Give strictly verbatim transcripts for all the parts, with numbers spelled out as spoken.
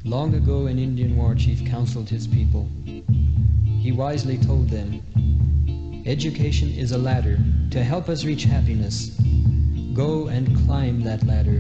Long ago an Indian war chief counseled his people. He wisely told them, "Education is a ladder to help us reach happiness. Go and climb that ladder."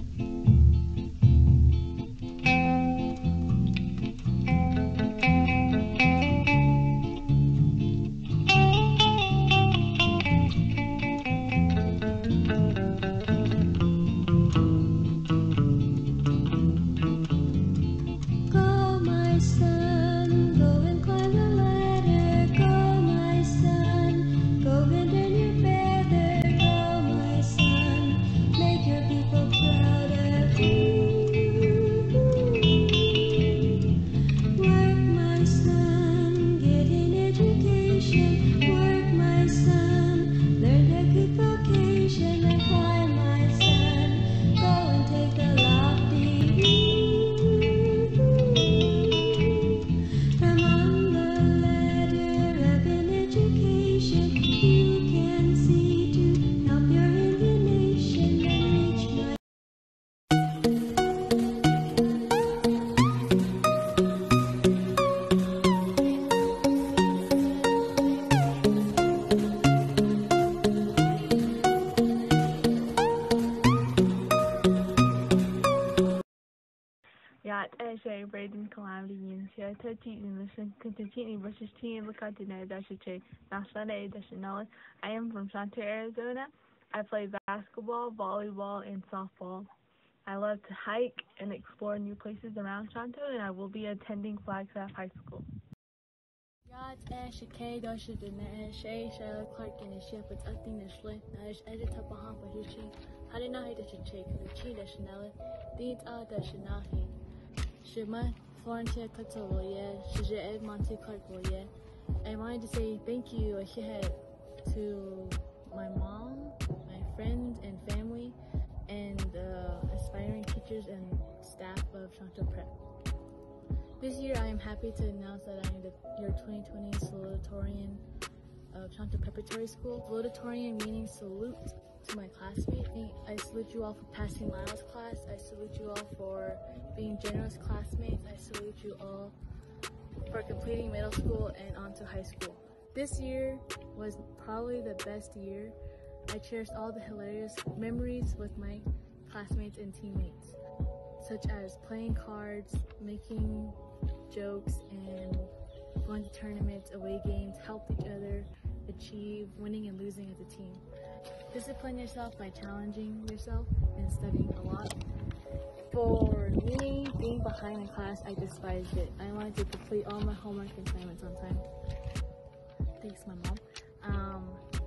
Yacht Eshe Braden Calamity Unisia Tati Mission Continue versus Teen Lakatina Dashache Nasane Dashanella. I am from Shantae, Arizona. I play basketball, volleyball, and softball. I love to hike and explore new places around Shanto, and I will be attending Flagstaff High School. Yacht Eshe K Dashadina Eshe Shell Clark and a ship with acting the slip Nash Edit Tapahan Pahichi Hadina Dashache Kachi Dashanella Deeds are Dashanahi. Shima Florentia Katoloye, Shije Monte Clarkoye. I wanted to say thank you ahead to my mom, my friends and family, and the aspiring teachers and staff of Shanto Prep. This year I am happy to announce that I am the year twenty twenty salutatorian of Shanto Preparatory School. Salutatorian meaning salute to my classmates. I salute you all for passing Lyle's class. I salute you all for being generous classmates. I salute you all for completing middle school and on to high school. This year was probably the best year. I cherished all the hilarious memories with my classmates and teammates, such as playing cards, making jokes, and going to tournaments, away games, helped each other achieve winning and losing as a team. Discipline yourself by challenging yourself and studying a lot. For me, being behind in class, I despised it. I wanted to complete all my homework and assignments on time. Thanks, my mom. Um,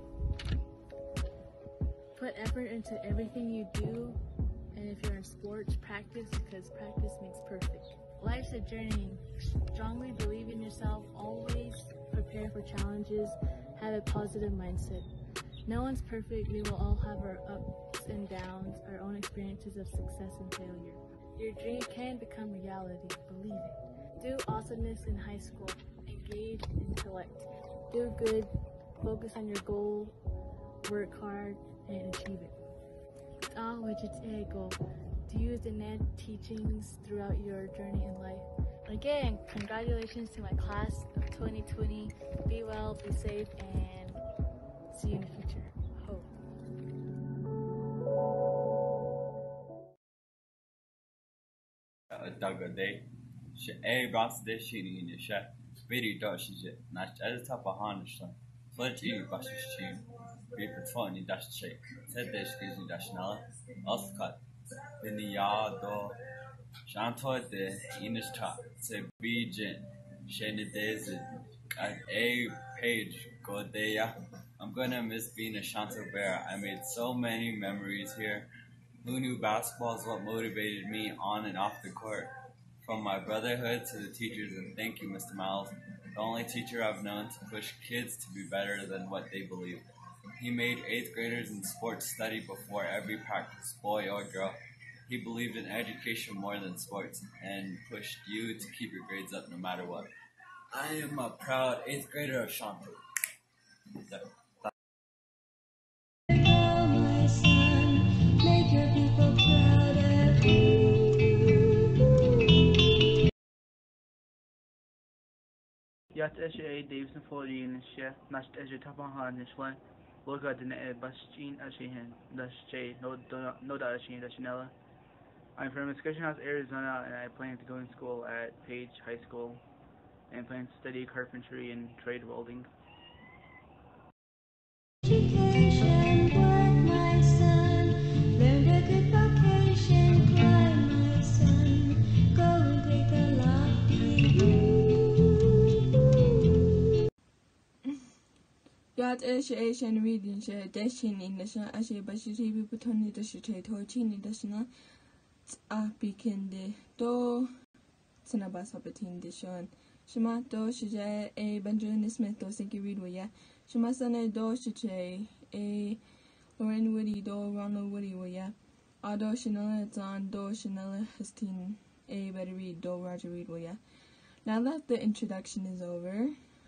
put effort into everything you do, and if you're in sports, practice, because practice makes perfect. Life's a journey. Strongly believe in yourself, always prepare for challenges, have a positive mindset. No one's perfect. We will all have our ups and downs, our own experiences of success and failure. Your dream can become reality. Believe it. Do awesomeness in high school. Engage in intellect. Do good. Focus on your goal. Work hard and achieve it. Ah, which is ego. To use the N E D teachings throughout your journey in life. Again, congratulations to my class of twenty twenty. Be well, be safe, and see you in the future. Hope. Dagade, she a bounce de shini in the shed. Very doshes it, not as top of Hanishan. Fledge in bashes chin. Be performing dash shake. Said this is in Dashnella. Oscar. Beniado. Shanto de Inistra. Se Bijin. Shane Daisy. At a page. Godea. I'm gonna miss being a Shanto Bear. I made so many memories here. Who knew basketball is what motivated me on and off the court? From my brotherhood to the teachers, and thank you, Mister Miles, the only teacher I've known to push kids to be better than what they believe. He made eighth graders in sports study before every practice, boy or girl. He believed in education more than sports and pushed you to keep your grades up no matter what. I am a proud eighth grader of Shanto. Make your people proud of you. Yat Eshe Davidson Florian She, Nash Eshe Tapahan Nishla, Loka Dine Bashin Ashihan, Dash Che, no no Dashin Dashinella. I'm from Excursion House, Arizona, and I plan to go in school at Page High School and plan to study carpentry and trade welding. Education, work, my son. Learn a good vocation, climb, my son. Go and take the lofty view. Yat Eshe Asian reading share Deshin in the Shan Ashe Bashi Butoni the Shite Torchin in the Shana Ah Bikinde Do Sanabas Papatin de Shon. Shima Do Shija A Benjamin Smith Do Sinki Readwaya. Shimasane Do Shiche A Lauren Woody Do Ronald Woody Waya. Ado Chanela Don Do Chanela Hastine A Better Read Do Roger Read Waya. Now that the introduction is over,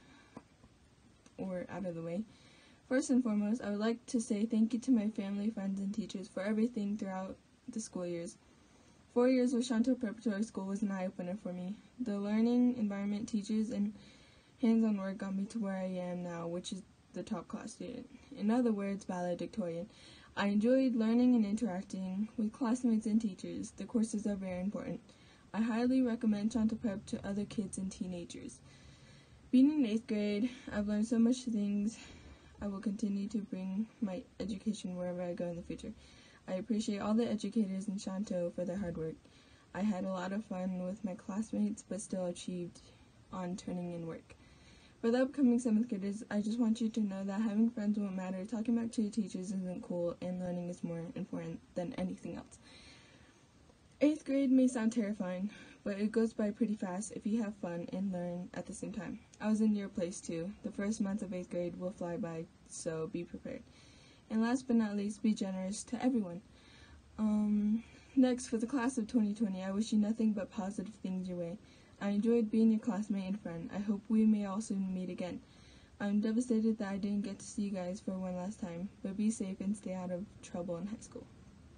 or out of the way, first and foremost, I would like to say thank you to my family, friends, and teachers for everything throughout the school years. Four years with Shanto Preparatory School was an eye-opener for me. The learning environment, teachers, and hands-on work got me to where I am now, which is the top class student. In other words, valedictorian. I enjoyed learning and interacting with classmates and teachers. The courses are very important. I highly recommend Shanto Prep to other kids and teenagers. Being in eighth grade, I've learned so much things. I will continue to bring my education wherever I go in the future. I appreciate all the educators in Shanto for their hard work. I had a lot of fun with my classmates, but still achieved on turning in work. For the upcoming seventh graders, I just want you to know that having friends won't matter, talking back to your teachers isn't cool, and learning is more important than anything else. eighth grade may sound terrifying, but it goes by pretty fast if you have fun and learn at the same time. I was in your place too. The first month of eighth grade will fly by, so be prepared. And last but not least, be generous to everyone. Um, next, for the class of twenty twenty, I wish you nothing but positive things your way. I enjoyed being your classmate and friend. I hope we may all soon meet again. I'm devastated that I didn't get to see you guys for one last time, but be safe and stay out of trouble in high school.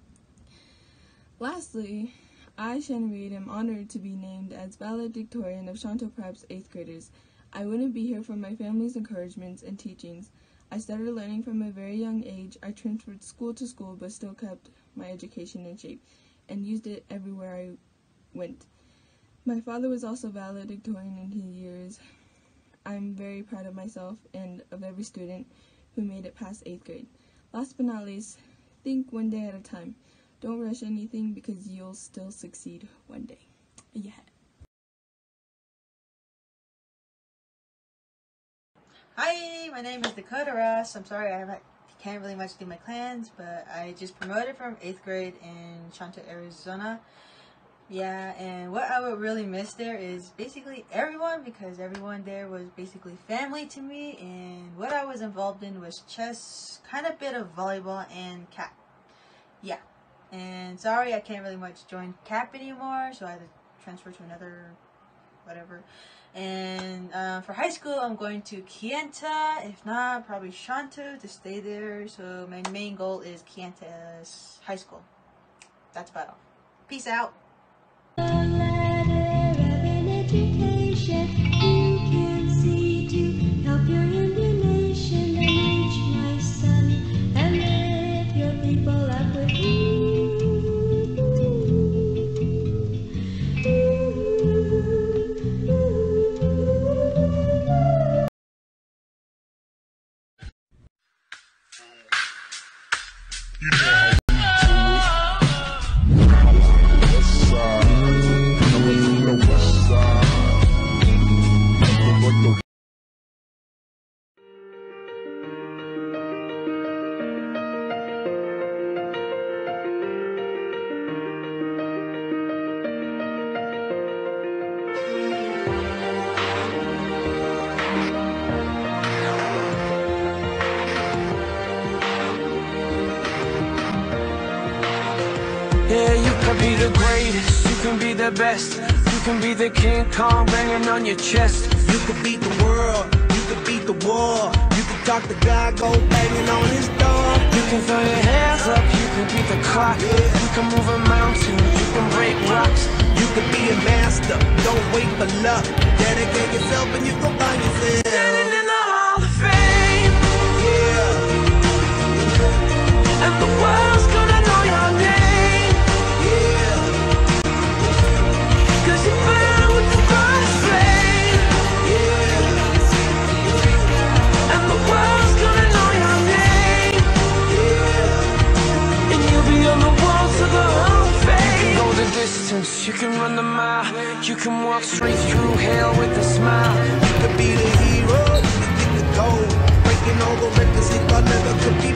Lastly, I, Shannon Reed, am honored to be named as valedictorian of Shanto Prep's eighth graders. I wouldn't be here for my family's encouragements and teachings. I started learning from a very young age. I transferred school to school but still kept my education in shape and used it everywhere I went. My father was also valedictorian in his years. I'm very proud of myself and of every student who made it past eighth grade. Last but not least, think one day at a time. Don't rush anything because you'll still succeed one day. Yeah. Hi, my name is Dakota Ross. I'm sorry I haven't, can't really much do my clans, but I just promoted from eighth grade in Shanto, Arizona. Yeah, and what I would really miss there is basically everyone, because everyone there was basically family to me, and what I was involved in was chess, kind of bit of volleyball, and C A P. Yeah, and sorry I can't really much join C A P anymore, so I had to transfer to another whatever. And uh, for high school, I'm going to Kayenta, if not, probably Shanto to stay there, so my main goal is Kayenta's high school. That's about all. Peace out. Education, you can see to help your Indian nation and reach my son and lift your people up with you. You know how we do it. West side, coming from the west side. What the Yeah, you can be the greatest, you can be the best, you can be the King Kong banging on your chest. You could beat the world, you could beat the war, you could talk to God, go banging on his door. You can throw your hands up, you can beat the clock, yeah. You can move a mountain, you can break rocks. You could be a master, up, don't wait for luck. Dedicate yourself and you gon' find yourself standing in the Hall of Fame. Yeah. And the world's gonna know your name. Yeah. Cause you burn with the brightest flame. Yeah. And the world's gonna know your name. Yeah. And you'll be on the walls of the Hall of Fame. You can go the distance, you can run the mile, you can walk straight through hell with a smile. You could be the hero, you could get the gold. Breaking all the records he thought never could be